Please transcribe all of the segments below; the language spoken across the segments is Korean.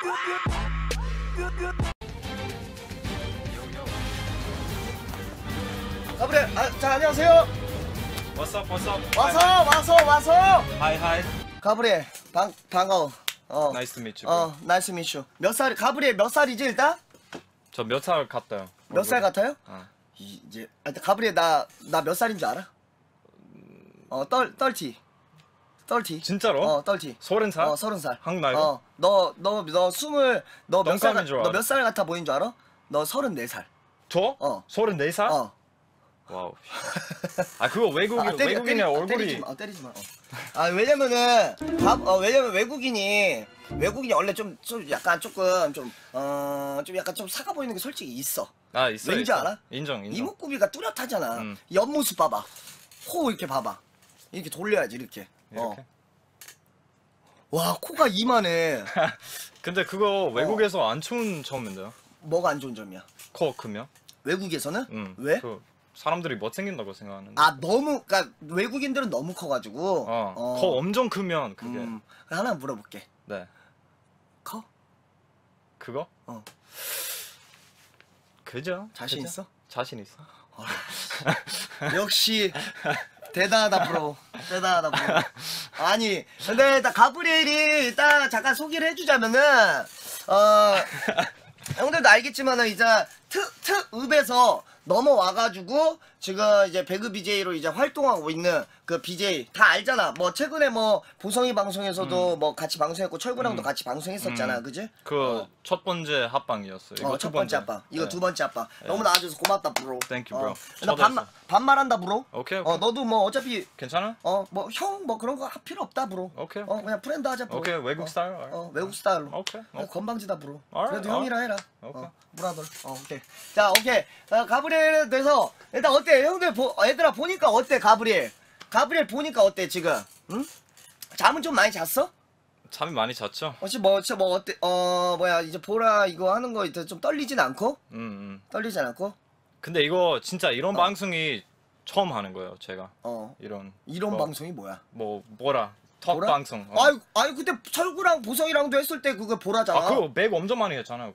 가브리엘, 자 안녕하세요. What's up? What's up? 와서. Hi, hi. 가브리엘, 반가워. Nice to meet you. 나이스 미슈. 몇 살? 가브리엘 몇 살이지 일단? 저 몇 살 같아요? 몇 살 같아요? 이제 가브리엘 나 몇 살인 줄 알아? 떨티. 진짜로? 떨티. 30살? 30살. 한국 나이로? 너 몇 살? 동갑인 줄 알아. 너 몇 살 같아 보인 줄 알아? 너 34살. 저? 34살? 와우. 그거 외국인의 얼굴이. 때리지 마. 왜냐면은 외국인이 원래 좀 약간 조금 좀 약간 좀 사가 보이는 게 솔직히 있어. 있어. 왠지 알아? 인정. 이목구비가 뚜렷하잖아. 옆모습 봐봐. 코 이렇게 봐봐. 이렇게 돌려야지 이렇게. 와 코가 이만해. 근데 그거 외국에서 안 좋은 점인데요? 뭐가 안 좋은 점이야? 코 크면? 외국에서는? 왜? 사람들이 못생긴다고 생각하는데. 너무 그러니까 외국인들은 너무 커가지고. 코 엄청 크면 그게. 하나 물어볼게. 네. 커? 그거? 그죠? 자신 있어? 자신 있어. 역시 대단하다 브로. 아니 근데 일단 가브리엘이 일단 잠깐 소개를 해주자면은 형들도 알겠지만은 이제 특읍에서 넘어와가지고 지금 이제 배그 BJ로 이제 활동하고 있는 그 BJ 다 알잖아. 뭐 최근에 뭐 보성이 방송에서도 뭐 같이 방송했고 철구랑도 같이 방송했었잖아, 그지? 첫 번째 합방이었어. 이거 첫 번째 합방. 이거 네. 두 번째 합방. 너무 나와줘서 고맙다, 브로. Thank you, bro. 나 반말한다, 브로. 오케이. 너도 뭐 어차피 괜찮아? 뭐 형 뭐 그런 거 필요 없다, 브로. 오케이. 그냥 프렌드 하자, 브로. 오케이. 외국 스타일. 외국 스타일로. 오케이. 건방지다, 브로. Alright, 그래도 형이라 해라. 오케이. 브라더. 오케이. 자, 오케이. 가브리엘에 대해서 일단 어때? 형들 얘들아 보니까 어때, 가브리엘? 가브리엘 보니까 어때 지금? 응? 잠은 좀 많이 잤어? 잠이 많이 잤죠? 혹시 뭐 어때? 이제 보라 이거 하는 거 이제 좀 떨리진 않고? 떨리진 않고? 근데 이거 진짜 이런 방송이 처음 하는 거예요, 제가. 이런 방송이 뭐야? 뭐라? 첫 보라? 방송. 아니 그때 철구랑 보성이랑도 했을 때 그거 보라잖아. 그거 백 엄청 많이 했잖아요,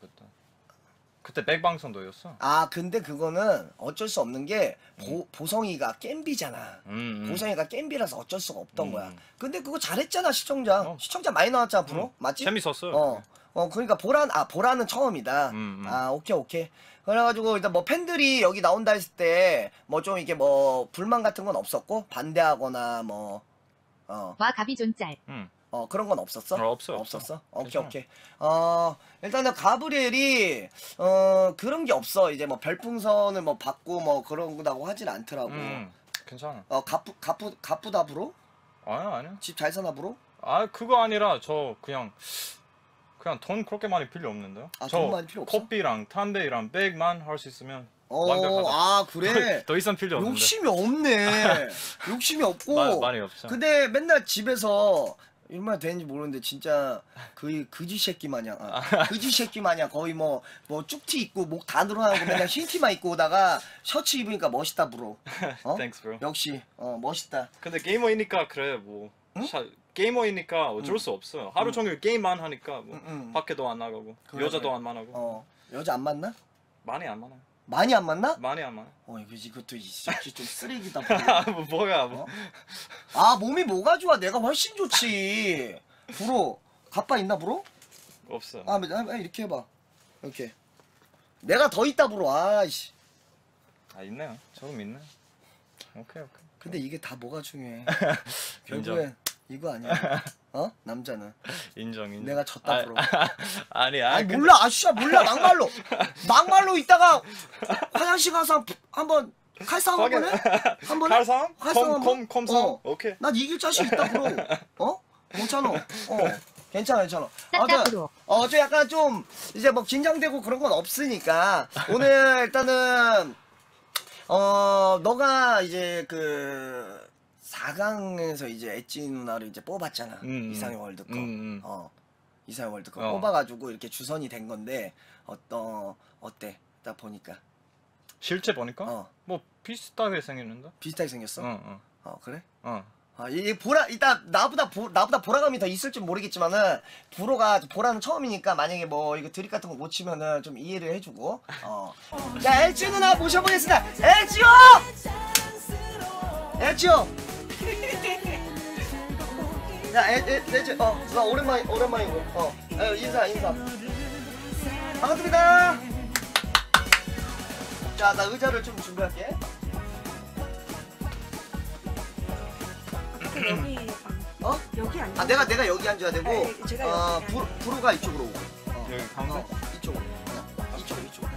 그때 백 방송도였어. 근데 그거는 어쩔 수 없는 게 보성이가 겜비잖아. 보성이가 겜비라서 어쩔 수가 없던 거야. 근데 그거 잘했잖아, 시청자. 시청자 많이 나왔잖아, 브로. 맞지? 재밌었어요. 그러니까 보라는 처음이다. 오케이. 그래가지고 일단 뭐 팬들이 여기 나온다 했을 때 뭐 좀 이렇게 뭐 불만 같은 건 없었고 반대하거나 뭐 와 가비 존짤. 그런 건 없었어? 없었어. 오케이. 일단은 가브리엘이 그런 게 없어. 이제 뭐 별풍선을 뭐 받고 뭐 그런다고 하진 않더라고. 괜찮아. 가쁘다 브로? 아니야. 집 잘 사나 브로? 그거 아니라 저 그냥 돈 그렇게 많이 필요 없는데요. 돈 많이 필요 없어? 커피랑 담배랑 백만 할 수 있으면 완벽하다. 그래? 더 이상 필요 없는데. 욕심이 없네. 욕심이 없고. 많이 없죠. 근데 맨날 집에서 이런 말 되는지 모르는데 진짜 그지 새끼 마냥 그지 새끼 마냥 거의 뭐 쭉티 입고 목 다 늘어나고 맨날 흰 티만 입고 오다가 셔츠 입으니까 멋있다 브로. Thanks, bro. 역시 멋있다. 근데 게이머이니까 그래 뭐. 응? 게이머이니까 어쩔 수 없어요. 하루 종일 게임만 하니까 뭐 밖에도 안 나가고 그래. 여자도 안 만나고. 여자 안 만나? 많이 안 만나요. 많이 안 만나? 많이 안 만나요. 이것도 이 새끼 좀 쓰레기다. 뭐야. 몸이 뭐가 좋아? 내가 훨씬 좋지. 브로 가빠 있나 브로? 없어. 이렇게 해봐. 이렇게. 내가 더 있다 브로. 아이씨. 있네요. 조금 있네. 오케이. 근데 이게 다 뭐가 중요해? 결국엔 이거 아니야. 남자는. 인정. 내가 졌다 브로. 아니 몰라. 몰라. 막말로 있다가 화장실 가서 한번 칼싸움 한번 해? 한번 해? 칼싸움? 한번? 컴싸움? 오케이. 난 이길 자신 있다 브로. 괜찮아. 괜찮아. 싹싹으로. 저 약간 좀 이제 뭐 긴장되고 그런 건 없으니까 오늘 일단은 너가 이제 그 4강에서 이제 엣지 누나를 이제 뽑았잖아. 이상의 월드컵. 이상의 월드컵 뽑아가지고 이렇게 주선이 된 건데 어때? 딱 보니까. 실제 보니까 뭐 비슷하게 생겼는데? 비슷하게 생겼어? 어. 그래? 이 보라 일단 나보다 보라감이 더 있을지 모르겠지만은 보라는 처음이니까 만약에 뭐 이거 드립 같은 거 못 치면은 좀 이해를 해주고. 자 엘지 누나 모셔보겠습니다. 엘지요. 엘지요. 야 엘지 나 오랜만이고 인사. 반갑습니다. 자 나 의자를 좀 준비할게. 여기 여기 앉아. 내가 여기 앉아야 되고 네, 제가 여기 부로가 이쪽으로 오고. 여기 가운데? 이쪽으로. 이쪽.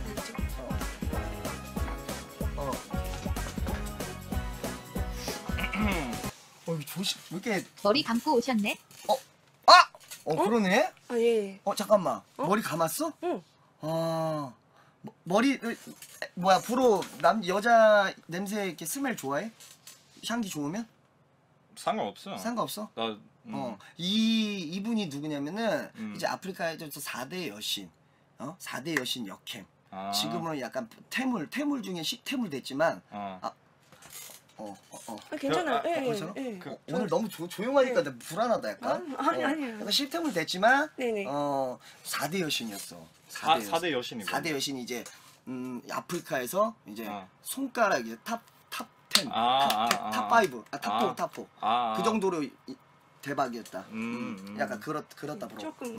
이거 조심. 왜 이렇게 머리 감고 오셨네. 그러네. 아 예. 잠깐만. 머리 감았어? 응. 머리 뭐야 부로 여자 냄새 이렇게 스멜 좋아해? 향기 좋으면? 상관없어. 상관없어? 나 이분이 누구냐면은 음. 이제 아프리카에서 4대 여신 4대 여신 역행. 아. 지금은 약간 태물 중에 식태물 됐지만 아, 괜찮아요. 예, 괜찮아? 예. 오늘 너무 조용하니까 내가 불안하다 약간. 아니에요. 약간 식태물 됐지만 네네. 4대 여신이었어. 4대 여신이고. 4대 여신이 이제 아프리카에서 이제 아. 손가락 이제 탑 10, 탑 5, 탑 4. 그 정도로 대박이었다. 약간 그렇다 브로. 조금.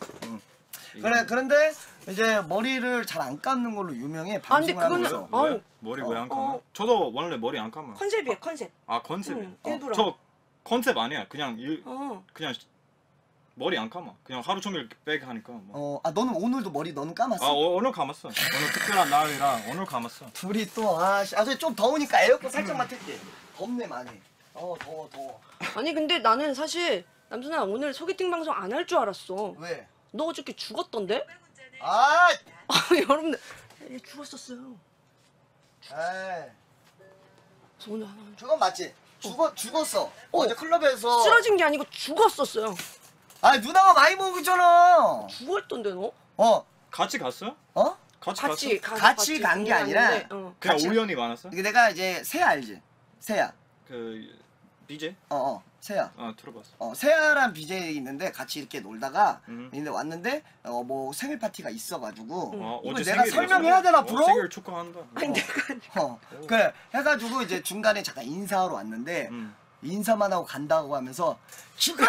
그런데 이제 머리를 잘 안 감는 걸로 유명해. 근데 방송을 하면서. 그거는 왜? 머리 왜 안 감아? 저도 원래 머리 안 감아요. 컨셉이에요, 컨셉. 아 컨셉이. 일부러. 저 컨셉 아니야. 그냥 그냥 머리 안 감아. 그냥 하루 종일 백 하니까. 뭐. 너는 오늘도 머리 너는 감았어? 오늘 감았어. 오늘 특별한 날이라 오늘 감았어. 둘이 또 좀 더우니까 에어컨 살짝만 틀게. 덥네 많이. 더워. 아니 근데 나는 사실 남순아 오늘 소개팅 방송 안 할 줄 알았어. 왜? 너 어저께 죽었던데? 아, 여러분들 죽었었어요. 에이, 그래서 오늘 하나 그건 맞지? 죽었어. 어제 클럽에서. 쓰러진 게 아니고 죽었었어요. 누나가 많이 먹었잖아. 죽었던데 너? 같이 갔어? 같이 같이 간게 아니라 갔는데, 그냥 같이- 우연히 만났어? 이게 내가 이제 세아 알지? 세아. 그 BJ? 세아. 들어봤어. 세아란 BJ 있는데 같이 이렇게 놀다가 음. 왔는데 뭐 생일 파티가 있어가지고 이거 어제 내가 생일이었어? 설명해야 되나 브로? 생일 축하한다. 아니 내가 그래 해가지고 이제 중간에 잠깐 인사하러 왔는데 인사만 하고 간다고 하면서 죽어!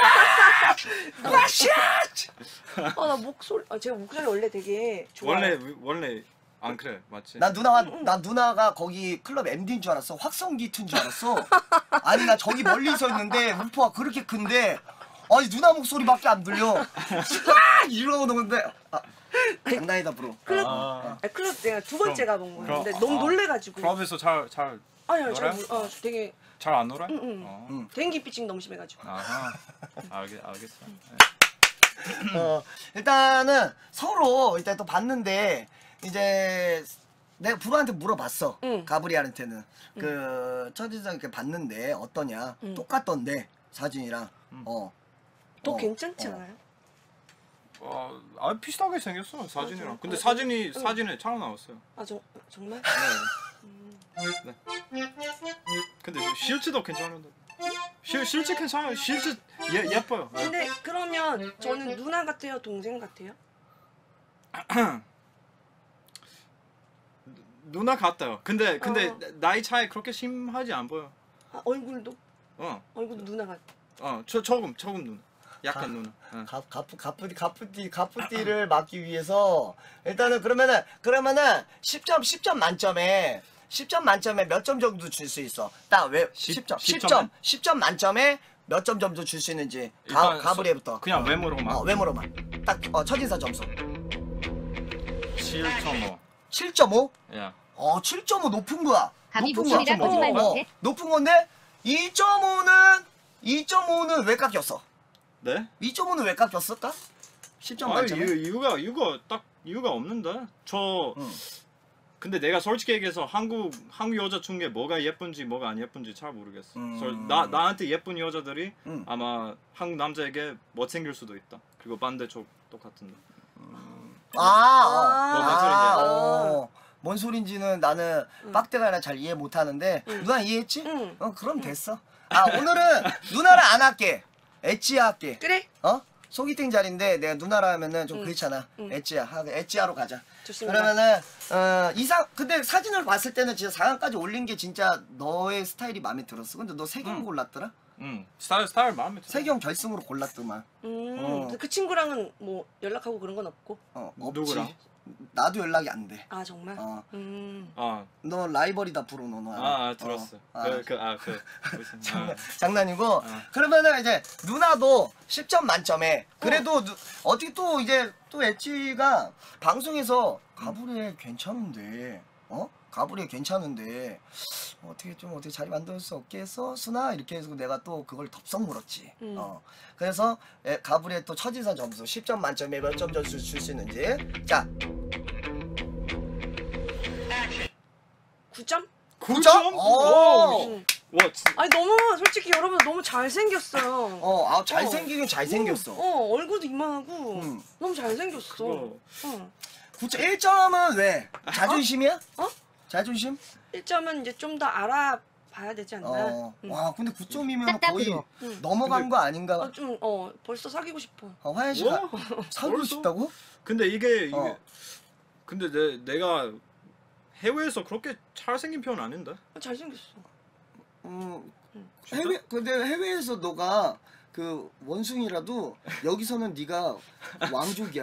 나 목소리 제가 목소리 원래 되게 좋아요. 원래 안 그래 맞지? 난 누나가 거기 클럽 MD인 줄 알았어. 확성기 튼 줄 알았어. 아니 나 저기 멀리 서 있는데 우퍼가 그렇게 큰데 아니 누나 목소리밖에 안 들려. 이러고 노는데 장난이다 브로. 클럽 내가 두 번째 가본 거예요. 그럼- 근데 너무 놀래가지고. 클럽에서 잘 아니요, 놀아요? 되게 잘 안 놀아? dengue 피칭 너무 심해가지고. 아하. 알겠어. 일단은 서로 일단 또 봤는데 이제 내가 브로한테 물어봤어. 가브리엘한테는 그 첫인상 이렇게 봤는데 어떠냐? 똑같던데 사진이랑. 더 괜찮지 않아요? 비슷하게 생겼어 사진이랑. 근데 사진에 잘 나왔어요. 정말? 네. 근데 실제도 괜찮은데. 실제 괜찮아요. 실제 예뻐요. 네. 근데 그러면 저는 누나 같아요, 동생 같아요? 누나 같아요. 근데 나이 차이 그렇게 심하지 안 보여. 얼굴도? 얼굴도 누나 같아. 조금 누나. 약간 누나. 가프띠를 막기 위해서 일단은 그러면은 10점 만점에 몇 점 정도 줄 수 있어? 딱 왜 10점 만점에 몇 점 정도 줄 수 있는지 가브리엘부터 그냥 외모로만. 외모로만 딱 첫인상 점수 7.5. 7.5? 야. 7.5 높은 거야. 감히 높은 거야. 목소리라 거짓말 못해. 높은 건데 2.5는 왜 깎였어? 네? 2.5는 왜 깎였을까? 10점 만점에? 이유가 없는데. 근데 내가 솔직히 얘기해서 한국 여자 중에 뭐가 예쁜지 뭐가 안 예쁜지 잘 모르겠어. 나한테 예쁜 여자들이 아마 한국 남자에게 못생길 수도 있다. 그리고 반대쪽 똑같은데. 뭔 소린지는 나는 빡대가 아니라 잘 이해 못하는데 누나 이해했지? 그럼 됐어. 오늘은 누나를 안 할게. 엣지야 할게. 그래? 소개팅 자리인데 내가 누나라 하면은 좀 그렇잖아. 엣지야로 가자. 좋습니다. 그러면은 근데 사진을 봤을 때는 진짜 4강까지 올린 게 진짜 너의 스타일이 마음에 들었어. 근데 너 세경 골랐더라? 스타일 마음에 들어. 세경 결승으로 골랐더만. 그 친구랑은 뭐 연락하고 그런 건 없고? 없지. 누구랑? 나도 연락이 안 돼. 아 정말? 너 라이벌이다 프로 너. 들었어. 무슨 장난이고. 그러면은 이제 누나도 10점 만점에 그래도 어떻게 또 이제 또 엣지가 방송에서 가브리엘 괜찮은데 가브리엘 괜찮은데 어떻게 자리 만들 수 없겠어 수나 이렇게 해서 내가 또 그걸 덥석 물었지. 그래서 가브리엘 또 첫인상 점수 10점 만점에 몇 점 점수 줄 수 있는지. 자 9점? 9점? 오! 와, 아니 너무 솔직히 여러분 너무 잘생겼어요. 잘생기긴 잘생겼어. 얼굴도 이만하고 너무 잘생겼어. 그거. 1점은 왜? 자존심이야? 자존심? 1점은 이제 좀 더 알아봐야 되지 않나? 와 근데 9점이면 싹다 거의 들어. 넘어간 거 아닌가? 좀 벌써 사귀고 싶어. 화연 씨 뭐? 사귀고 벌써? 싶다고? 근데 이게 근데 내가 해외에서 그렇게 잘생긴 편 아닌데? 잘생겼어. 근데 해외에서 너가 그 원숭이라도 여기서는 네가 왕족이야.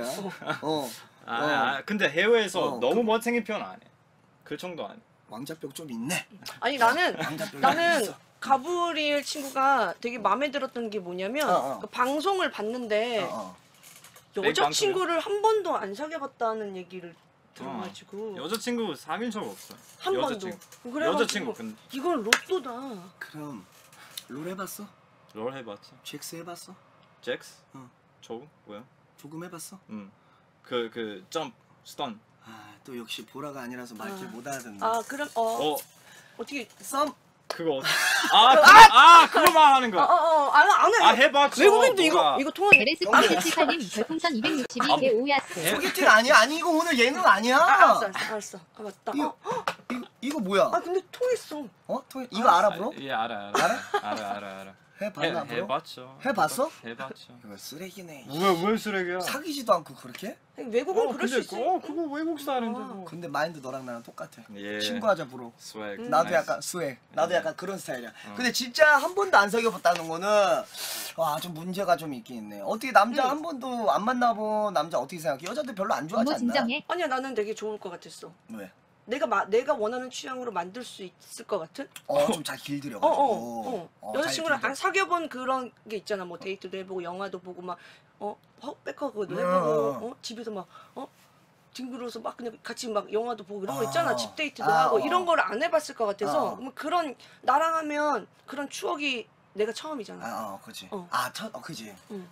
근데 해외에서 너무 못생긴 편 아니야. 그 정도 아니야. 왕자병 좀 있네. 아니 나는 왕자병이 있어. 가브리엘 친구가 되게 마음에 들었던 게 뭐냐면 그 방송을 봤는데 여자친구를 한 번도 안 사귀어봤다는 얘기를 들어가지고 여자친구 사귄 적 없어. 한 번도. 그래가지고 여자친구 근데 이건 로또다. 그럼 롤 해봤어? 롤 해봤지. 잭스 해봤어? 잭스? 조금? 뭐야? 조금 해봤어? 그 점프 스턴. 또 역시 보라가 아니라서 말귀 못 알아듣네. 그럼 어떻게 썸 그거 그거만 하는 거. 안 해. 해봤죠. 외국인도 뭐가. 이거 통하네. LS 콩78님 별풍선 262개 오야스. 소개팅 아니야? 아니 이거 오늘 예능 아니야? 알았어. 맞다. 이거 뭐야? 근데 통했어. 이거 알아 브로? 예 알아. 해봤나 브로? 해봤죠. 해봤어? 해봤죠. 이거 쓰레기네. 왜 쓰레기야? 사귀지도 않고 그렇게? 외국은 그럴 수 있어. 그거 외국 스타일인데 뭐. 근데 마인드 너랑 나랑 똑같아. 예. 친구하자 브로. 스웩. 나도 약간 스웩. 나도 약간 그런 스타일이야. 근데 진짜 한 번도 안 사귀어봤다는 거는 좀 문제가 좀 있긴 있네. 어떻게 남자 한 번도 안 만나본 남자 어떻게 생각해? 여자들 별로 안 좋아하지 너무 않나? 진정해. 아니야 나는 되게 좋을 것 같았어. 왜? 내가 원하는 취향으로 만들 수 있을 것 같은? 좀 잘 길들여가지고. 여자친구랑 안 사귀어본 그런 게 있잖아. 뭐 데이트도 해보고 영화도 보고 막 백허그도 해보고 집에서 막 뒹굴어서 막 그냥 같이 막 영화도 보고 이런 거 있잖아. 집 데이트도 하고 이런 거를 안 해봤을 것 같아서 그런 나랑 하면 그런 추억이 내가 처음이잖아. 그렇지. 그지.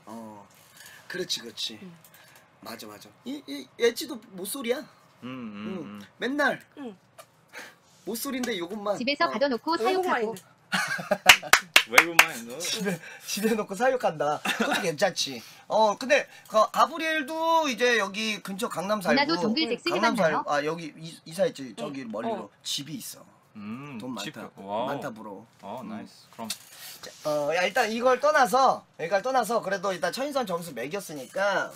그렇지. 맞아. 이 엣지도 모쏠이야. 맨날 모쏠인데 요것만 집에서 가둬놓고 사육하고. 외국 마인드. 집에 놓고 사육한다. 그것도 괜찮지. 근데 가브리엘도 이제 여기 근처 강남 살고. 누나도 동글 잭스 강남 해봤나요? 살고. 여기 이사했지. 저기 멀리로 집이 있어. 돈 많다. 와우. 많다 브로. 나이스. 그럼 일단 이걸 떠나서 그래도 일단 천인선 점수 매겼으니까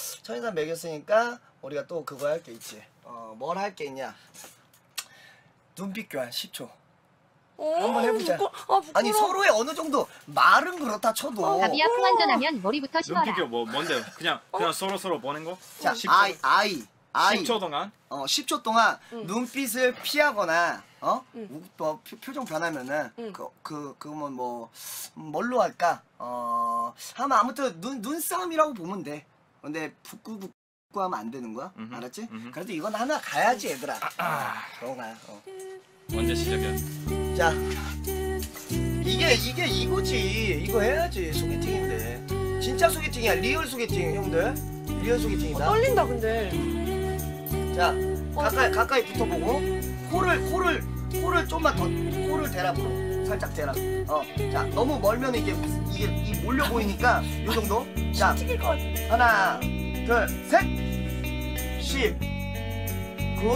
우리가 또 그거 할 게 있지. 뭘 할 게 있냐? 눈빛 교환 10초. 한번 해보자. 아니 서로의 어느 정도 말은 그렇다 쳐도. 가비야 풍완전하면 머리부터 심어라. 눈빛이 뭔데? 그냥 서로 보는 거? 자, 10초? 아이 10초 동안? 10초 동안 눈빛을 피하거나 뭐 표정 변하면은 그러면 뭐 뭘로 할까? 하면 아무튼 눈싸움이라고 보면 돼. 근데 붙고 하면 안 되는 거야. 알았지? 그래도 이건 하나 가야지 얘들아. 그런 거야. 언제 시작이야? 자, 이게 이거지. 이거 해야지. 소개팅인데. 진짜 소개팅이야. 리얼 소개팅 형들. 리얼 소개팅이다. 떨린다 근데. 자, 가까이 붙어보고 코를 좀만 더 코를 대라 브로. 살짝 대라. 자, 너무 멀면 이게 몰려 보이니까 요 정도. 자, 튀길 것 같아. 하나, 둘, 셋. 10, 9,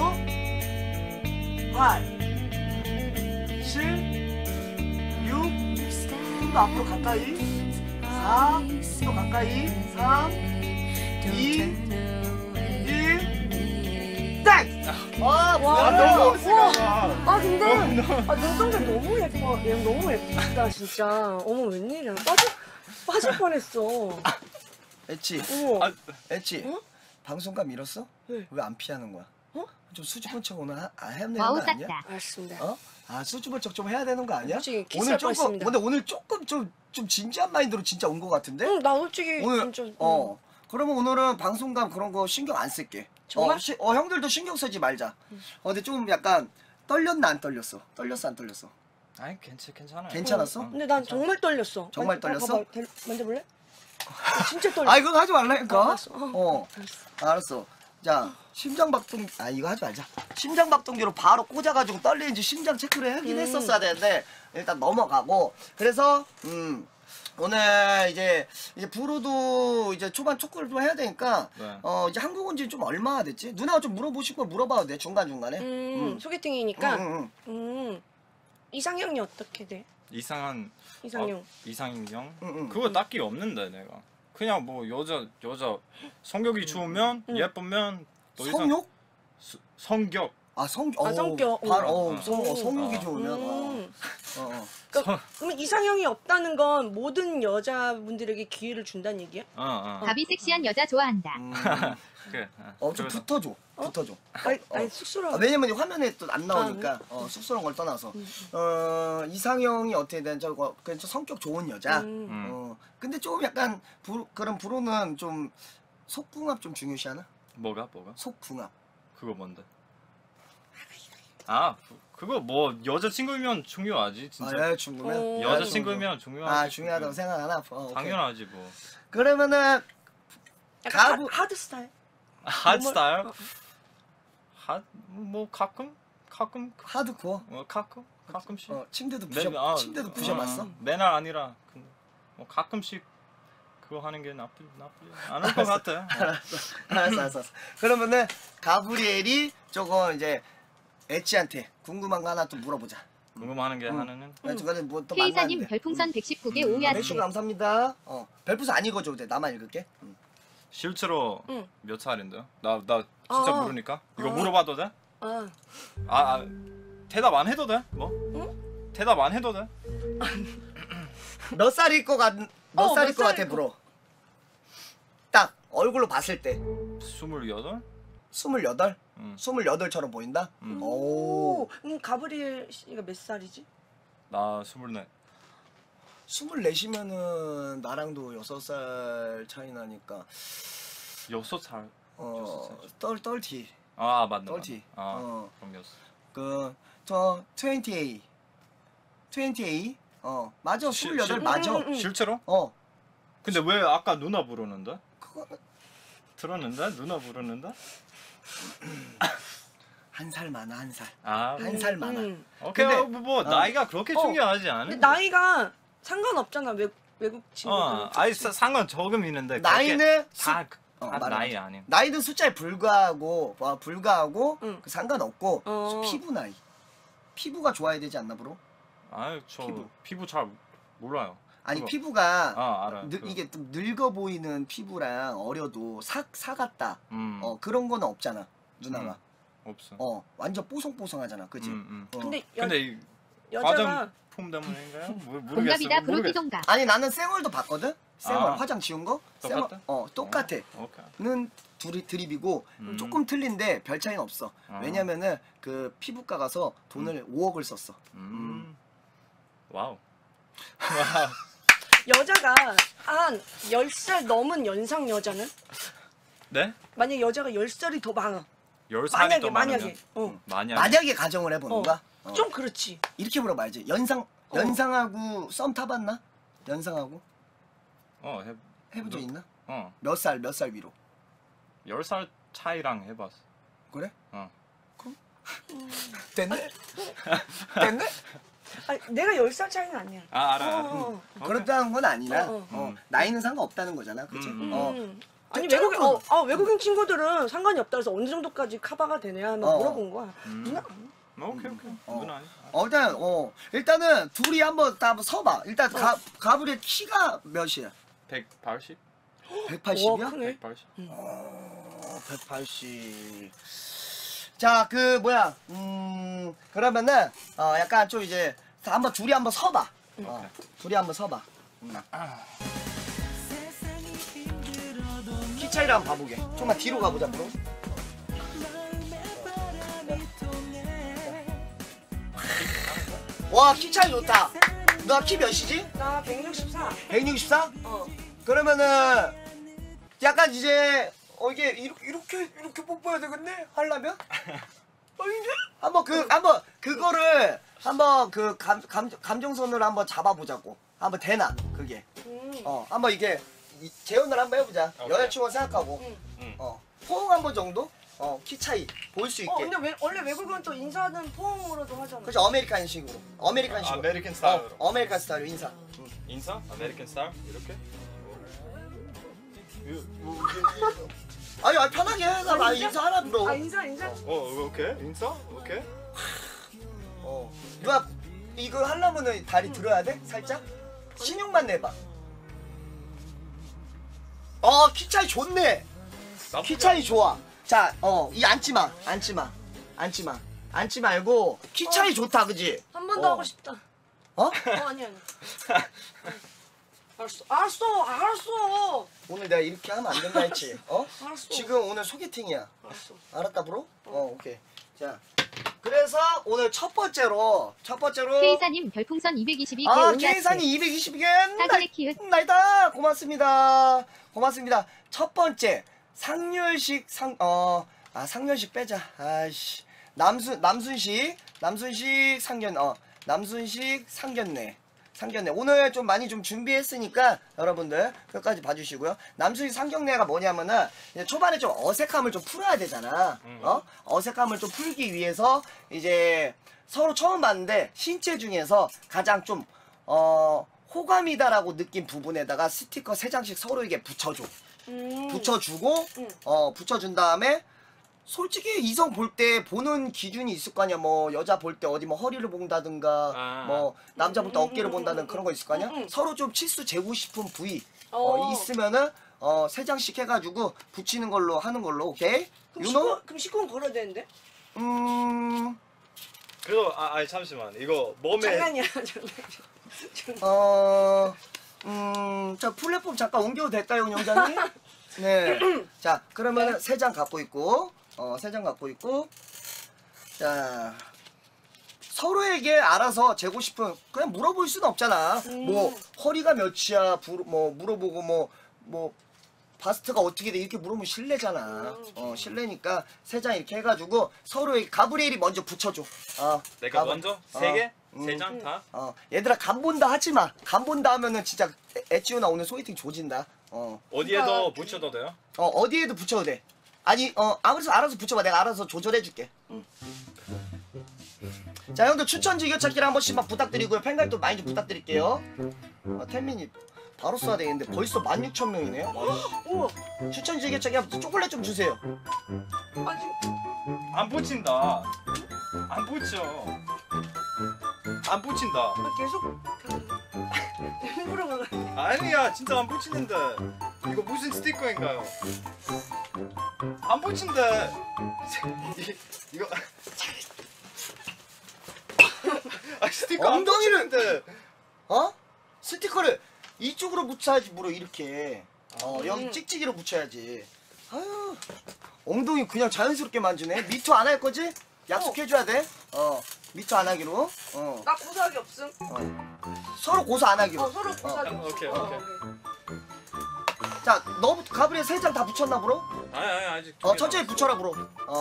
8, 7, 6, 더 앞으로 가까이. 4, 또 가까이. 3, 2, 1. 땡! 아, 와, 너무 아 근데 눈동자 너무 예뻐. 얘 너무 예쁘다 진짜. 어머 웬일이야. 빠질 뻔했어. 엣지. 어머. 엣지. 어? 방송감 잃었어? 왜? 왜 안 피하는 거야? 어? 좀 수줍은 척 오늘 해야 되는 와우 거 아니야? 쌌다. 알았습니다. 어? 아 수줍은 척 좀 해야 되는 거 아니야? 솔직히 오늘 키스할 조금 뻔했습니다. 근데 오늘 조금 좀 진지한 마인드로 진짜 온 거 같은데? 응, 나 솔직히 오늘 진짜. 그러면 오늘은 방송감 그런 거 신경 안 쓸게. 정말? 형들도 신경 쓰지 말자. 근데 좀 약간 떨렸나 안 떨렸어? 떨렸어 안 떨렸어? 아니 괜찮아요. 괜찮았어? 근데 난 정말 떨렸어. 정말 떨렸어? 만져볼래? 진짜 떨려. 아 이거 하지 말라니까. 알았어. 알았어. 자 심장박동 이거 하지 말자. 심장박동기로 바로 꽂아가지고 떨리는지 심장 체크를 하긴 했었어야 되는데 일단 넘어가고 그래서 오늘 이제 브로도 이제 초반 초콜도 해야 되니까 네. 이제 한국 온 지 좀 얼마나 됐지? 누나가 좀 물어보실 거 물어봐도 돼 중간 중간에. 소개팅이니까. 이상형이 어떻게 돼? 이상한 이상형. 이상형? 그거 딱히 없는데 내가 그냥 뭐 여자 성격이 좋으면 예쁘면 더 이상 성욕? 성격 성격. 바로 성욕이 좋으면. 그러니까 그러면 이상형이 없다는 건 모든 여자분들에게 기회를 준다는 얘기야? 답이 섹시한 여자 좋아한다. 그래. 좀 붙어줘. 붙어줘. 아니 쑥스러워. 왜냐면 화면에 또 안 나오니까 쑥스러운 걸 떠나서 이상형이 어떻게 되는 저거 그냥 성격 좋은 여자. 근데 좀 약간 그런 브로는 좀 속궁합 좀 중요시하나? 뭐가? 속궁합. 그거 뭔데? 그거 뭐 여자친구면 중요하지 진짜. 중요하면 여자친구면 중요하지. 중요하다고 생각하나? 당연하지 뭐. 그러면은 약간 하드 스타일. 하드 스타일? 뭐 가끔 하드코어. 가끔씩. 침대도 침대도 아, 부셔봤어? 맨날 아니라 근데 뭐 가끔씩 그거 하는 게 나쁘지 않을 것 같아. 알았어. 그러면은 가브리엘이 조금 이제 엣지한테 궁금한 거 하나 좀 물어보자. 궁금한 게 하나는 중간에 뭐또 K사님 만나는데. 별풍선 119개 네, 오야스. 감사합니다. 별풍선 안 읽어줘도 돼. 나만 읽을게. 실제로 몇 살인데요? 나 진짜 모르니까 이거 물어봐도 돼? 대답 안 해도 돼? 뭐? 대답 안 해도 돼? 몇 살일 것 같아, 브로? 딱 얼굴로 봤을 때 28? 28? 28처럼 보인다? 오. 가브리엘 씨가 몇 살이지? 나 24. 24시면은 나랑도 6살 차이 나니까 6살. 떨티. 맞네. 떨티. 그럼 6. 저 28. 맞아. 28 맞아. 실제로? 근데 왜 아까 누나 부르는데? 그거 들었는데? 누나 부르는데? 한 살 많아, 한 살. 한 살 많아. 오케이. 근데- 뭐 나이가 그렇게 중요하지 않아? 근데 나이가 상관없잖아. 외국 친구들. 아니 상관 조금 있는데 나이는 다 말해. 나이 아니야. 나이는 숫자에 불과하고 응. 상관없고 어. 피부 나이. 피부가 좋아야 되지 않나, 브로? 저 피부 잘 몰라요. 아니 그거. 피부가 알아요. 이게 좀 늙어 보이는 피부랑 어려도 사 같다. 그런 거는 없잖아, 누나가. 없어. 완전 뽀송뽀송하잖아, 그지? 근데 근데 여자가 화장품 때문인가요? 모르겠어. 동갑이다 브로티 동갑. 아니 나는 쌩얼도 봤거든. 쌩얼 화장 지운 거? 똑같아? 똑같아. 오케이. 는 둘이 드립이고 조금 틀린데 별 차이는 없어. 왜냐면은 그 피부과 가서 돈을 5억을 썼어. 와우. 여자가 한 10살 넘은 연상 여자는? 네? 만약 여자가 10살이 더 많아. 10살이 더 만약에. 만약에 가정을 해보는 거야. 좀 그렇지. 이렇게 물어봐야지. 연상하고 썸 타봤나? 연상하고 해본 적 있나? 몇 살 위로? 10살 차이랑 해봤어. 그래? 그럼? 됐네? 됐네? 아니, 내가 10살 차이는 아니야. 알아. 그렇다는 건 아니라 나이는 상관없다는 거잖아, 그치? 아니 외국인 친구들은 상관이 없다 해서 어느 정도까지 커버가 되냐 하면 물어본 거야. 누나 오케이. 그건 아니. 일단은 둘이 한번 다 한번 서봐. 일단 가브리엘 키가 몇이야? 180? 180이야? 와, 크네. 180. 180. 자, 그 뭐야? 그러면은 약간 좀 이제 한번 둘이 한번 서봐. 둘이 한번 서봐. 키 차이를 한번 봐보게. 좀만 뒤로 가보자, 브로. 와, 키 차이 좋다. 너 키 몇이지? 나 164. 164? 어. 그러면은 약간 이제 이게 이렇게 뽀뽀해야 되겠네? 하려면? 아닌데? 한번 그거를 한번 그 감정선으로 한번 잡아보자고. 한번 되나 그게? 한번 이게 재현을 한번 해보자. 오케이. 여자친구 생각하고. 포옹 한 번 정도? 키 차이 볼 수 있게. 근데 원래 외국은 또 인사는 포옹으로도 하잖아. 그렇지, 아메리칸식으로. 아메리칸식으로. 아메리칸 스타일로. 아메리칸 스타일로 인사. 인사? 아메리칸 스타일? 이렇게? 아니 편하게 해. 나 인사하라 브로. 인사. 오케이. 인사? 오케이. 누나 이거 하려면은 다리 들어야 돼? 살짝? 신용만 내봐. 키 차이 좋네. 키 차이 좋아. 자, 이 앉지 말고 키 차이 좋다, 그지? 한 번 더 하고 싶다. 아니. 알았어. 오늘 내가 이렇게 하면 안 된다 했지? 알았어. 지금 오늘 소개팅이야. 알았어. 알았다, 브로? 오케이. 자, 그래서 오늘 첫 번째로 K사님 별풍선 222개 K산이 222개 사진의 키읔. 나이다. 고맙습니다. 첫 번째 상렬식 상렬식 빼자. 아이씨. 남순식 상견례. 오늘 좀 많이 좀 준비했으니까 여러분들 끝까지 봐주시고요. 남순식 상견례가 뭐냐면은 이제 초반에 좀 어색함을 좀 풀어야 되잖아. 어색함을 좀 풀기 위해서 이제 서로 처음 봤는데 신체 중에서 가장 좀 호감이다라고 느낀 부분에다가 스티커 3장씩 서로에게 붙여줘. 붙여주고 붙여준 다음에 솔직히 이성 볼 때 보는 기준이 있을 거 아니야. 뭐 여자 볼 때 어디 뭐 허리를 본다든가 뭐 남자 볼 때 어깨를 본다든 그런 거 있을 거 아니야. 서로 좀 치수 재고 싶은 부위 있으면은 3장씩 해가지고 붙이는 걸로 하는 걸로. 오케이? 그럼 식구는 걸어야 되는데? 그래도 아니 잠시만. 이거 몸에 장난이야. 자 플랫폼 잠깐 옮겨도 될까요, 운영자님? 네. 자, 그러면은 3장 갖고 있고, 3장 갖고 있고, 자, 서로에게 알아서 재고 싶은, 그냥 물어볼 수는 없잖아. 뭐, 허리가 몇이야, 물어보고, 뭐, 바스트가 어떻게 돼, 이렇게 물으면 실례잖아. 실례니까 3장 이렇게 해가지고, 서로에게 가브리엘이 먼저 붙여줘. 내가 먼저? 3개? 3장 다? 얘들아, 간 본다 하지 마. 간 본다 하면은 진짜 애찌우나 오늘 소개팅 조진다. 어디에도 붙여도 돼요? 어디에도 붙여도 돼. 아니, 아무래도 알아서 붙여봐. 내가 알아서 조절해줄게. 자, 형들 추천 즐겨찾기를 한 번씩만 부탁드리고요. 팬가입도 많이 좀 부탁드릴게요. 태민이 바로 써야 되겠는데 벌써 16,000명이네요. 우와. 추천 즐겨찾기 한번 초콜릿 좀 주세요. 안 붙인다. 안 붙여. 안 붙인다. 계속 일부러 가. 아니야, 진짜 안 붙이는데. 이거 무슨 스티커인가요? 안 붙인대. 이거 스티커 안 엉덩이를- 붙이는데. 스티커를 이쪽으로 붙여야지, 뭐로 이렇게. 여기 찍찍이로 붙여야지. 아유, 엉덩이 그냥 자연스럽게 만지네. 미투 안 할 거지? 약속해줘야 돼. 미투 안 하기로. 나 고소하기 없음. 서로 고소 안 하기로. 서로 고소하기 없음. 오케이. 자, 너 가브리엘 3장 다 붙였나, 브로? 아니 아직. 천천히 붙여라, 브로.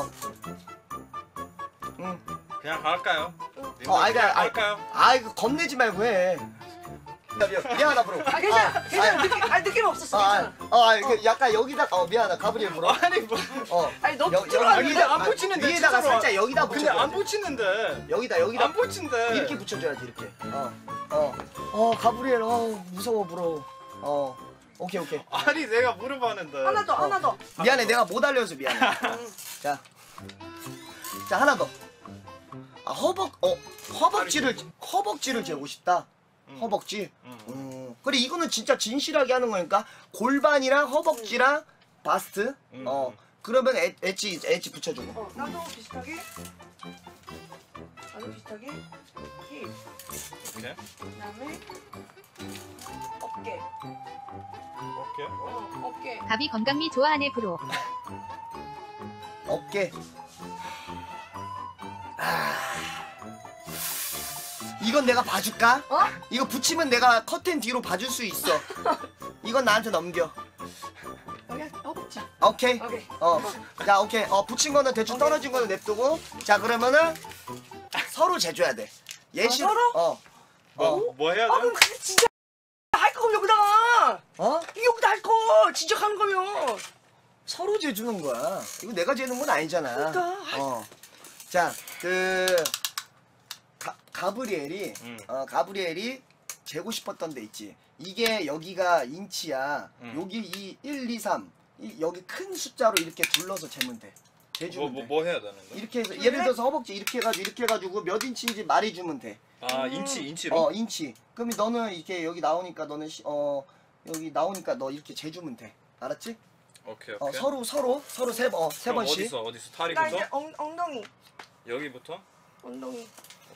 그냥 갈까요? 갈까요? 이거 겁내지 말고 해. 미안하다, 브로. 괜찮아. 느낌 없었어. 괜찮아. 약간 여기다, 미안하다, 가브리엘 브로. 아니 뭐. 아니 너 여기다 안 붙이는데. 위에다가 진짜로. 살짝 여기다 붙여. 근데 안 붙이는데. 여기다. 안 붙인대. 이렇게 붙여줘야지, 이렇게. 가브리엘, 무서워, 브로. 오케이. 아니 내가 물어봤는데. 하나 더. 미안해, 내가 못 알려서 미안해. 자, 하나 더. 아 허벅지를 재고 싶다. 허벅지. 그래 이거는 진짜 진실하게 하는 거니까 골반이랑 허벅지랑 바스트. 그러면 엣지 붙여주고. 나도 비슷하게. 나도 비슷하게. 힙. 오케이. 그다음에 어깨. 오케이. 어깨. 가비 건강미 좋아하네 브로. 어깨. 이건 내가 봐줄까? 이거 붙이면 내가 커튼 뒤로 봐줄 수 있어. 이건 나한테 넘겨. 여기 허벅지. 오케이. 오케이. 자, 오케이. 붙인 거는 대충 떨어진 거는 냅두고. 자, 그러면은 서로 재줘야 돼. 예시. 서로? 뭐 해야 아 돼? 그럼 근데 진짜 할 거면 여기다가. 어? 이거 여기다 할 거. 진짜 하는 거면. 서로 재주는 거야. 이거 내가 재는 건 아니잖아. 그러니까. 자, 가브리엘이 재고 싶었던 데 있지. 이게 여기가 인치야. 여기 이 1, 2, 3. 여기 큰 숫자로 이렇게 둘러서 재면 돼. 재주면 돼. 뭐 해야 되는데? 이렇게 해서 예를 들어서 허벅지 이렇게 해가지고 몇 인치인지 말해주면 돼. 아 인치로? 인치. 그럼 너는 이렇게 여기 나오니까 너는 여기 나오니까 너 이렇게 재주면 돼. 알았지? 오케이. 서로 세 번씩. 어디서 나 다리부터? 이제 엉덩이. 여기부터? 엉덩이.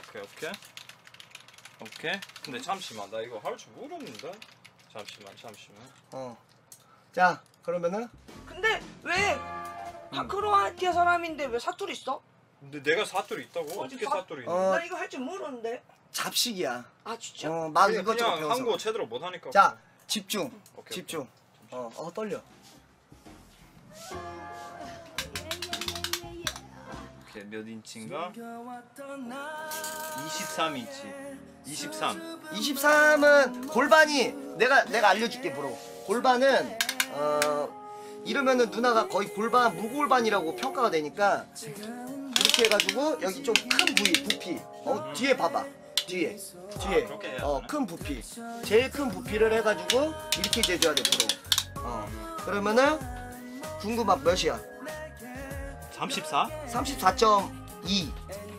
오케이. 근데 잠시만 나 이거 할 줄 모르는데. 잠시만. 자, 그러면은 근데 왜 크로아티아 사람인데 왜 사투리 있어? 근데 내가 사투리 있다고? 어떻게 사투리 있는? 나 이거 할 줄 모르는데. 잡식이야. 아 진짜? 막 이것저것 그냥 배워서. 한국어 제대로 못 하니까. 자, 집중. 오케이. 집중. 떨려. 오케이, 몇 인치인가? 23인치. 23. 23은 골반이 내가 알려줄게 브로. 골반은 이러면은 누나가 거의 골반 무골반이라고 평가가 되니까 이렇게 해가지고 여기 좀 큰 부피. 뒤에 봐봐. 뒤에. 그렇게 해야 되나? 큰 부피. 제일 큰 부피를 해가지고 이렇게 재줘야 돼 브로. 그러면은 궁금한 몇이야? 34? 34.2.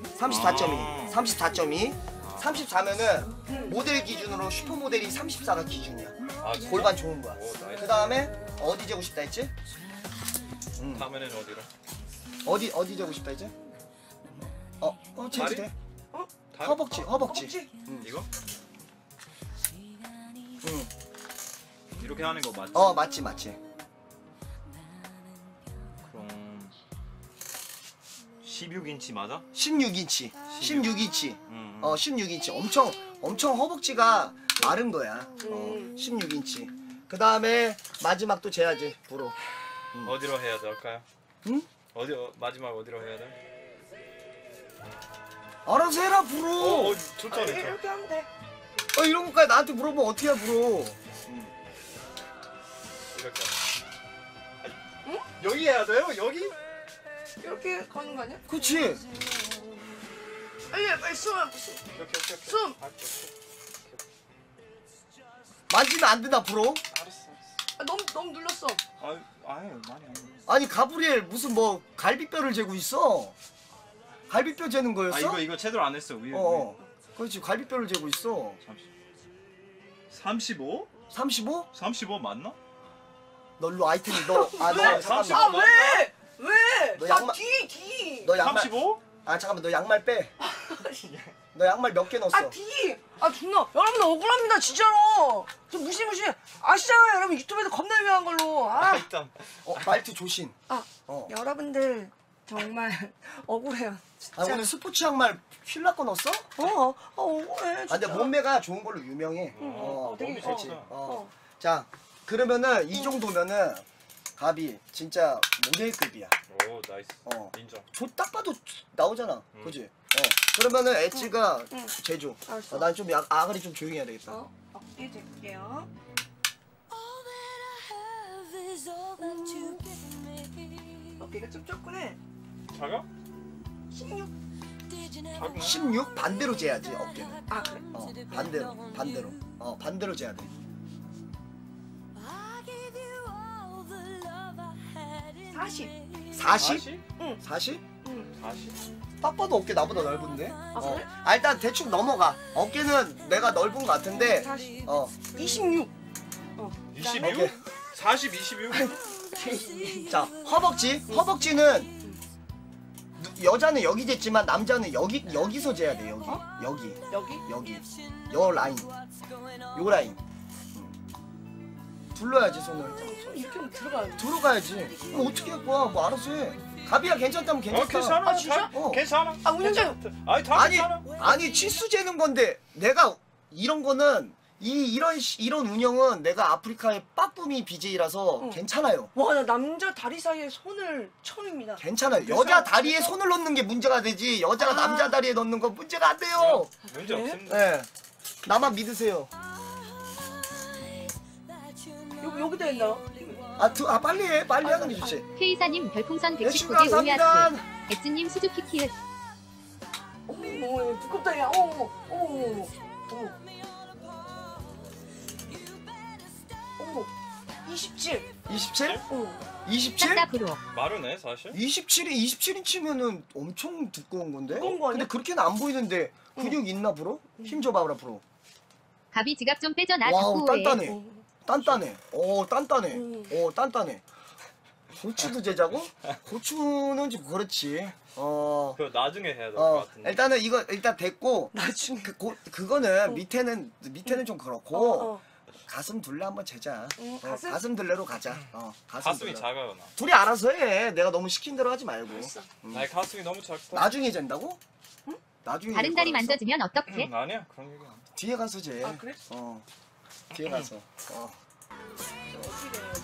34.2. 모델 기준으로 슈퍼모델이 34가 기준이야. 골반 좋은 거야. 그 다음에 어디 재고 싶다 했지? 다음에는 어디로? 어디 재고 싶다 했지? 재도 다리? 돼. 다리? 허벅지. 이거? 이렇게 하는 거 맞지? 맞지. 그럼 16인치 맞아? 16인치. 16인치. 16인치. 엄청 허벅지가 마른 거야. 16인치. 그 다음에 마지막 또 재야지, 브로. 어디로 해야 될까요? 응? 마지막 어디로 해야 돼? 알아서 해라, 브로. 좋다. 이렇게 하면 돼. 이런 것까지 나한테 물어보면 어떻게 해, 브로. 이렇게. 여기 해야 돼요? 여기? 이렇게 가는 거 아니야? 그치? 빨리 숨. 이렇게. 숨. 만지면 안 된다, 브로. 알았어. 너무 눌렀어. 많이 안. 아니, 가브리엘 무슨 뭐 갈비뼈를 재고 있어. 갈비뼈 재는 거였어? 이거 제대로 안 했어. 위에. 그렇지, 갈비뼈를 재고 있어. 35? 35? 35 맞나? 너 일로 아이템 너 왜? 잠깐만. 왜? 너 양말- 뒤. 너 양말 35? 잠깐만, 너 양말 빼. 너 양말 몇 개 넣었어? 뒤. 존나. 여러분 억울합니다 진짜로. 좀 무시무시. 아시잖아요 여러분 유튜브에서 겁나 유명한 걸로. 일단 말투 조심. 여러분들 정말 억울해요. 진짜. 오늘 스포츠 양말 휠라 거 넣었어? 억울해. 진짜. 근데 몸매가 좋은 걸로 유명해. 되게 그렇지. 좋다. 자, 그러면은 이 정도면은 가비 진짜 모델급이야. 오 나이스. 인정. 딱 봐도 나오잖아. 그지? 그러면은 엣지가 제조. 알았어. 난 좀 아가리 좀 조용히 해야 되겠다. 어깨 재볼게요. 어깨가 좀 좁구나. 작아? 16. 작나? 16 반대로 재야지 어깨는. 그래? 반대로 재야 돼. 40. 40? 응. 40? 응. 40? 딱 봐도 어깨 나보다 넓은데? 아 그래? 일단 대충 넘어가. 어깨는 내가 넓은 것 같은데 40, 어 26. 26? 40, 26? 자, 허벅지는 여자는 여기 쟀지만 남자는 여기서 재야 돼. 여기. 어? 여기. 여기? 요 라인. 요 라인. 둘러야지 손을. 손 이렇게 하면 들어가야 돼. 들어가야지. 어떻게 할 거야? 뭐 알아서 해. 가비야 괜찮다면 괜찮다. 괜찮아. 아, 진짜? 괜찮아. 아 운영자님. 아니 다 아니 괜찮아. 아니 치수 재는 건데 내가 이런 거는 이런 운영은 내가 아프리카의 빠쁨이 BJ라서 응. 괜찮아요. 와 나 남자 다리 사이에 손을 처음입니다. 괜찮아요. 여자 다리에 손을 넣는 게 문제가 되지 여자가 남자 다리에 넣는 건 문제가 안 돼요. 문제 그래? 없습니다. 네. 나만 믿으세요. 여기다 했나? 빨리 해. 빨리 하는 게 좋지. K사님 별풍선 네, 친구 119개 감사합니다. 올려주세요. 엑스님 수주키 키읔. 어머 두껍다 야. 어머. 어머. 27. 27? 어. 27? 싹다프로. 마르네 사실. 27인치면은 엄청 두꺼운 건데? 두꺼운 거 아니야? 근데 그렇게는 안 보이는데 근육 있나 브로? 힘 줘봐라 브로. 가비 지갑 좀 빼줘 나 와우 자꾸 해. 단단해. 단단해. 단단해. 음. 단단해. 고추도 제자고? 고추는 좀 그렇지. 그거 나중에 해야 될 것 같은데. 일단은 이거 일단 됐고 나중에. 그거는 밑에는 좀 그렇고 어. 가슴 둘레 한번 재자. 가슴? 가슴 둘레로 가자. 가슴이 작아요 나. 둘이 알아서 해. 내가 너무 시킨 대로 하지 말고. 알았어. 나의 가슴이 너무 작고. 나중에 잰다고? 응? 나중에 다른 잰 다리 거라서? 만져주면 어떡해? 아니야 그런 얘기 아니야. 뒤에 가서 재. 아 그래? 뒤에 가서. 어떻게 해야지?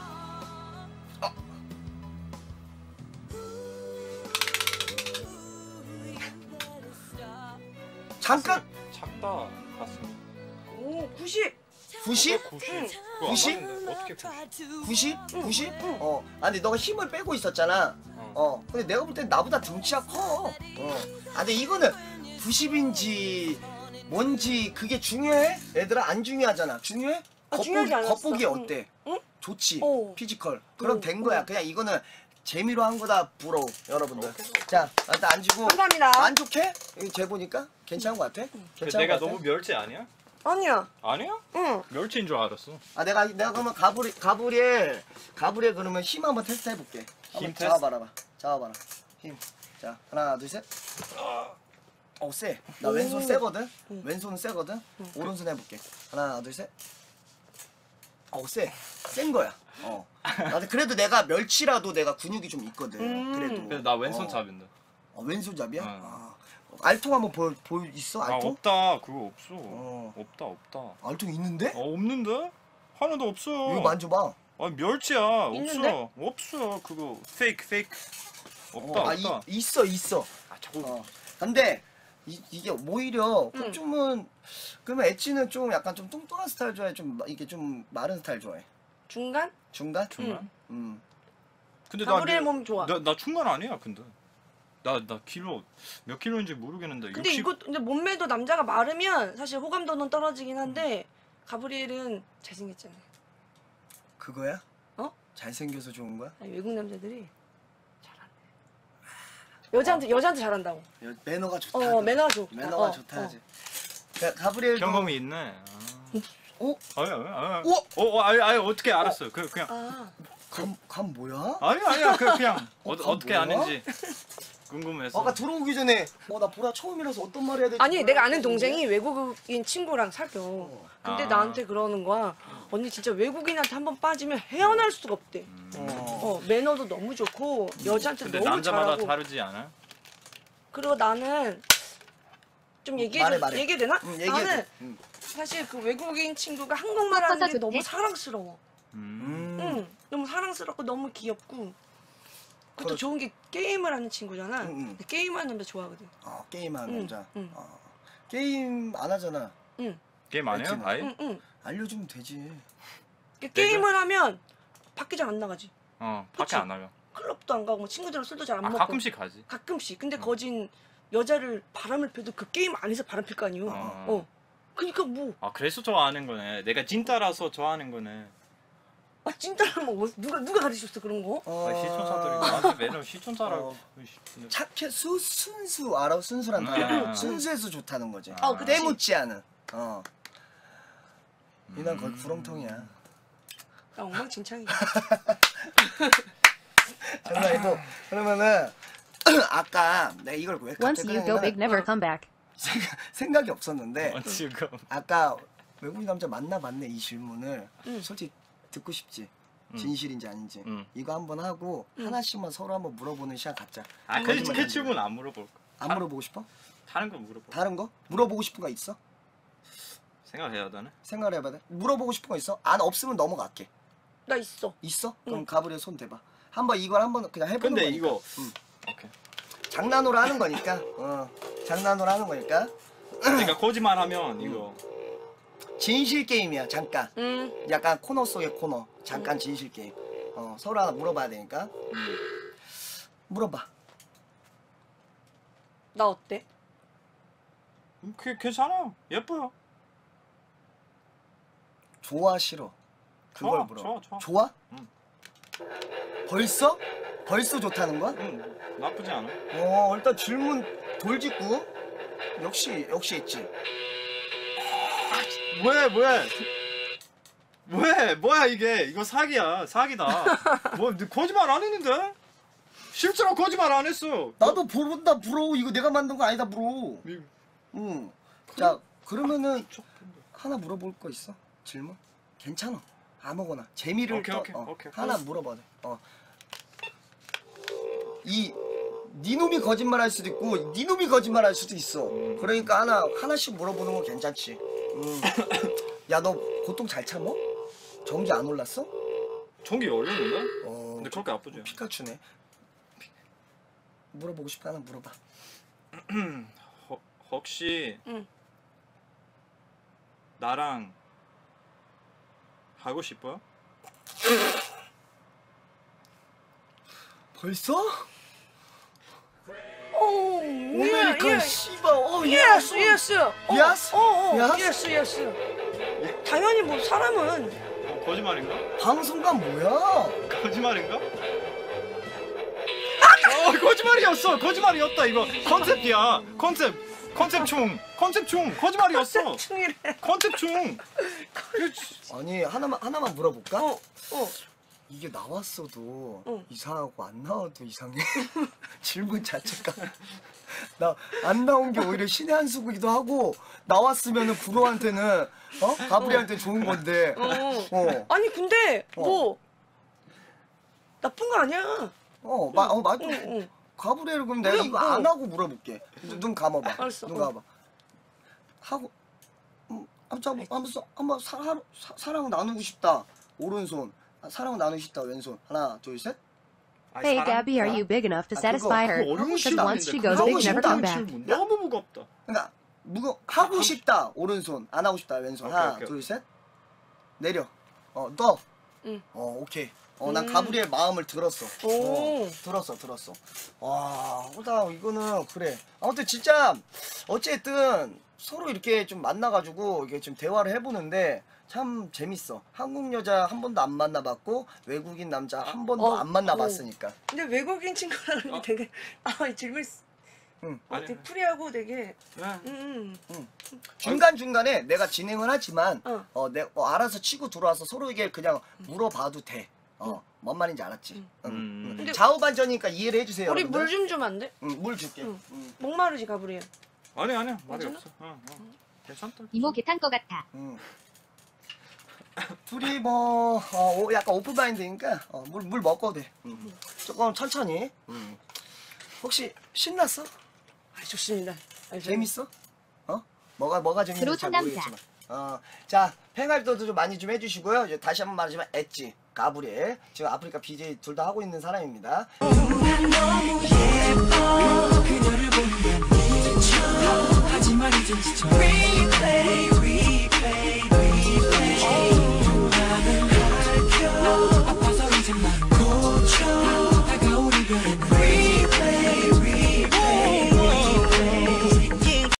잠깐. 작다 가슴이. 오 90. 90? 90? 그거 90? 안 맞는데 어떻게 90? 90? 90? 응. 근데 너가 힘을 빼고 있었잖아. 근데 내가 볼 땐 나보다 등치가 커. 근데 이거는 90인지 뭔지 그게 중요해? 얘들아 안 중요하잖아. 중요해? 중요하지 않았어. 겉보기 응. 어때? 응? 좋지. 오. 피지컬. 그럼 오. 된 거야. 오. 그냥 이거는 재미로 한 거다 부러워 여러분들. 자 일단 앉으고. 감사합니다. 만족해? 이거 재보니까 괜찮은 거 같아? 괜찮은 내가 거 같아? 너무 멸치 아니야? 아니야. 아니야? 응. 멸치인 줄 알았어. 내가 그러면 가브리엘 그러면 힘 한번 테스트 해볼게. 힘 테스트? 잡아봐라. 힘. 자 하나 둘 셋. 세. 나 왼손 세거든. 왼손은 세거든. 오른손 해볼게. 하나 둘 셋. 센 거야. 그래도 내가 멸치라도 내가 근육이 좀 있거든. 그래도. 근데 나 왼손 잡인다. 왼손잡이야? 알통 한번 보여 있어? 알통? 없다. 그거 없어. 없다. 알통 있는데? 없는데? 하나도 없어. 이거 만져봐. 멸치야. 있는데? 없어. 그거 페이크. 없다. 있어. 자꾸. 근데 이게 오히려 좀은 그러면 엣지는 좀 약간 좀 뚱뚱한 스타일 좋아해? 좀 이게 좀 마른 스타일 좋아해? 중간? 중간? 근데 가브리엘 몸 좋아. 나 중간 아니야. 근데 나 킬로 몇 킬로인지 모르겠는데. 근데 근데 몸매도 남자가 마르면 사실 호감도는 떨어지긴 한데 가브리엘은 잘생겼잖아. 그거야? 어? 잘생겨서 좋은 거야? 아니, 외국 남자들이 잘한대. 여자한테 잘한다고. 매너가 좋다. 매너가 좋다. 매너가 좋다 하지. 가브리엘도 경험이 있네. 아니. 어? 아니 어떻게 알았어? 그냥. 감 뭐야? 아니야. 그냥 감 어떻게 뭐야? 아는지 궁금해서. 아까 들어오기 전에 나 보라 처음이라서 어떤 말 해야 될지 아니 내가 아는 몰랐는데. 동생이 외국인 친구랑 사겨. 근데 나한테 그러는 거야. 언니 진짜 외국인한테 한번 빠지면 헤어날 수가 없대. 매너도 너무 좋고 여자한테 근데 너무 남자마다 잘하고. 다르지 않아? 그리고 나는 좀 말해. 얘기해도 되나? 얘기해도 나는 돼. 사실 그 외국인 친구가 한국말 하는 게 좋대? 너무 사랑스러워. 음. 너무 사랑스럽고 너무 귀엽고. 그것도 그렇지. 좋은 게 게임을 하는 친구잖아. 응. 게임하는 남자 좋아하거든. 게임하는 남자. 응. 게임 안 하잖아. 게임 안 해요? 엑스는. 아예? 응. 알려주면 되지. 게임을 하면 밖에 잘 안 나가지. 밖에 그치? 안 나가. 클럽도 안 가고 뭐 친구들이랑 술도 잘 안 먹고. 가끔씩 가지. 가끔씩. 근데 거진 여자를 바람을 펴도 그 게임 안에서 바람 필 거 아니에요. 그러니까 뭐. 그래서 좋아하는 거네. 내가 진짜라서 좋아하는 거네. 아 찐따라 뭐 누가 가르쳤어 그런 거? 시청자들이 나한테 매년 시청자라고. 착해 순수 알아? 순수란 말. 순수해서 좋다는 거지. 그치. 때묻지 않은. 이난 거의 구렁텅이야. 나 엉망진창이야. 장난이고 그러면은 아까 내가 이걸 왜 Once 갑자기 you go big, never come back. 생각이 없었는데 지금. 아까 외국인 남자 만나봤네 이 질문을 솔직히 듣고 싶지. 진실인지 아닌지 이거 한번 하고 하나씩만 서로 한번 물어보는 시간 갖자. 그 질문 안 물어볼 거. 안 물어보고 싶어? 다른 거 물어볼. 다른 거? 물어보고 싶은 거 있어? 생각해야 되네. 생각을 해봐야 돼. 물어보고 싶은 거 있어? 안 없으면 넘어갈게. 나 있어. 있어? 그럼 가브리엘 손 대봐. 한번 이걸 한번 그냥 해보는 근데 거니까. 이거 오케이. 장난으로 하는 거니까. 장난으로 하는 거니까. 그러니까 거짓말하면 이거 진실 게임이야. 잠깐. 약간 코너 속의 코너. 잠깐 진실 게임. 서로 하나 물어봐야 되니까. 물어봐. 나 어때? 괜찮아요. 예뻐요. 좋아 싫어? 그걸 좋아, 물어. 좋아. 좋아? 응. 벌써? 벌써 좋다는 거야? 나쁘지 않아. 일단 질문 돌직구. 역시 있지. 왜? 뭐야 이게? 이거 사기야. 사기다. 뭐 거짓말 안 했는데? 실제로 거짓말 안 했어. 나도 부른다 불어. 이거 내가 만든 거 아니다 불어. 응. 자 그러면은 하나 물어볼 거 있어? 질문? 괜찮아. 아무거나 재미를 오케이. 하나 물어봐. 네 놈이 거짓말할 수도 있고 네 놈이 거짓말할 수도 있어. 그러니까 하나씩 물어보는 건 괜찮지. 야 너 보통 잘 참어? 전기 안 올랐어? 전기 열렸는데? 근데 그렇게 아프지? 피카츄네. 물어보고 싶어 하나 물어봐. 혹시 응. 나랑 하고 싶어요? 벌써? 오메리칸 오메리칸 씨발. 예스 예스. 예스? 예스 예스. 당연히 뭐 사람은 거짓말인가? 방송관 뭐야? 거짓말인가? 거짓말이었다 이거. 컨셉이야. 컨셉충 거짓말이었어. 충이래. 컨셉충. 아니 하나만 물어볼까? 어. 이게 나왔어도 응. 이상하고 안 나와도 이상해. 질문 자체가 나 안 나온 게 오히려 신의 한 수이기도 하고 나왔으면은 구로한테는 가브리한테 좋은 건데. 아니 근데 뭐 나쁜 거 아니야. 맞아. 응. 가브리엘 그럼 내가 이거 안 하고 물어볼게. 눈 감아봐. 알았어. 눈 감아봐. 하고 한번 사랑 나누고 싶다. 오른손. 사랑 나누고 싶다. 왼손. 하나, 둘, 셋. Hey, Gabby, are you big enough to satisfy her? 어려운 Because once she 질문인데 goes big, 그거 never come back. 질문 너무 무겁다. 그러니까 하고 싶다. 오른손. 안 하고 싶다. 왼손. 하나, 오케이. 둘, 셋. 내려. 너. 응. 오케이. 난 가브리엘 마음을 들었어. 오. 들었어. 와, 이거는 그래. 아무튼 진짜 어쨌든 서로 이렇게 좀 만나가지고 이게 좀 대화를 해보는데 참 재밌어. 한국 여자 한 번도 안 만나봤고 외국인 남자 한 번도 안 만나봤으니까. 근데 외국인 친구랑 되게 질문 되게 프리하고 되게 중간중간에 내가 진행을 하지만 알아서 치고 들어와서 서로에게 그냥 물어봐도 돼. 뭔 말인지 알았지? 근데 좌우반전이니까 이해를 해주세요. 우리 여러분들. 물 좀 주면 안 돼? 물 줄게. 목마르지 가브리엘. 아니야 말이 괜찮아? 없어. 괜찮다. 이모 개 탄 거 같아. 둘이 약간 오픈마인드니까 물 먹어도 돼. 조금 천천히. 혹시 신났어? 좋습니다. 재밌어? 뭐가 재밌는지 잘 그렇다, 모르겠지만. 자, 팬활동도 좀 많이 좀 해주시고요. 이제 다시 한번 말하지만 엣지, 가브리엘 지금 아프리카 BJ 둘 다 하고 있는 사람입니다.